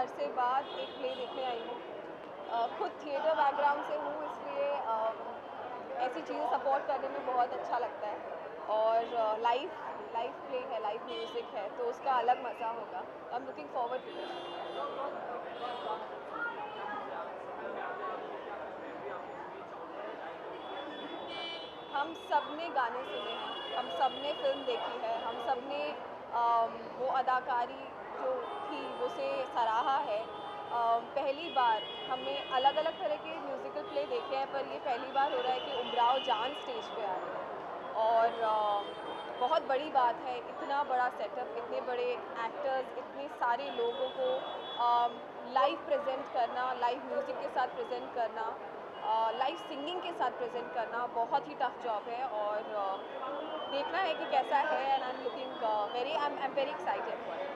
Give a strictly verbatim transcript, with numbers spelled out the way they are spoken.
अरसे बाद एक प्ले देखने आई हूँ। खुद थिएटर बैकग्राउंड से हूँ, इसलिए अ, ऐसी चीज़ें सपोर्ट करने में बहुत अच्छा लगता है। और लाइव लाइव प्ले है, लाइव म्यूज़िक है, तो उसका अलग मज़ा होगा। I am looking forward to it. हम सब ने गाने सुने हैं, हम सब ने फ़िल्म देखी है, हम सब ने वो अदाकारी जो थी उसे सराहा है। पहली बार हमने अलग अलग तरह के म्यूज़िकल प्ले देखे हैं, पर ये पहली बार हो रहा है कि उमराव जान स्टेज पे आ रही है। और आ, बहुत बड़ी बात है, इतना बड़ा सेटअप, इतने बड़े एक्टर्स, इतने सारे लोगों को लाइव प्रेजेंट करना, लाइव म्यूज़िक के साथ प्रेजेंट करना, लाइव सिंगिंग के साथ प्रेजेंट करना बहुत ही टफ जॉब है। और uh, देखना है कि कैसा है। And I am looking very I am very excited for it.